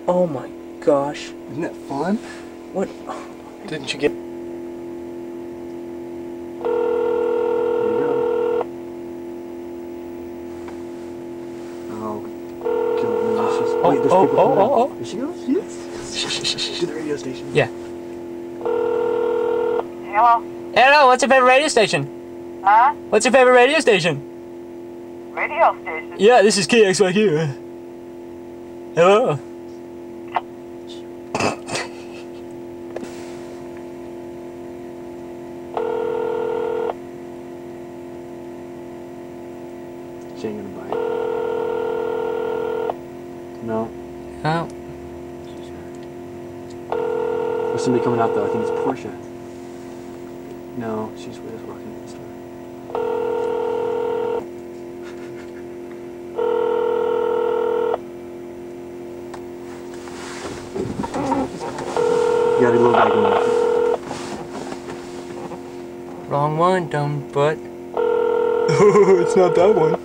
Oh my gosh. Isn't that fun? What? Didn't you get... Wait, there's people coming out. Here she goes. Yes. To the radio station. Yeah. Hello? Hello, what's your favorite radio station? Huh? What's your favorite radio station? Radio station? Yeah, this is KXYQ. Hello. She ain't gonna bite. No. Oh. There's somebody coming out though. I think it's Portia. No, she's just walking in the store. You got a little bag in there. Wrong one, dumb butt. Oh, it's not that one.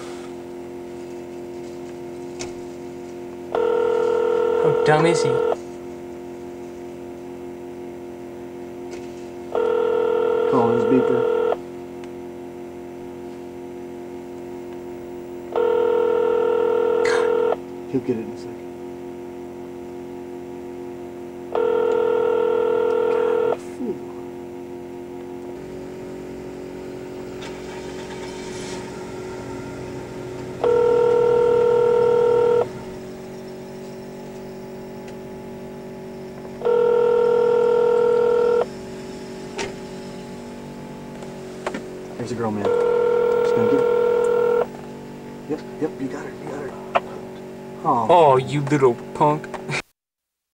How dumb is he? Call his beeper. He'll get it in a second. God, what a fool. Here's a girl, man. She's gonna get it. Yep, you got her, you got her. Oh. Oh, you little punk.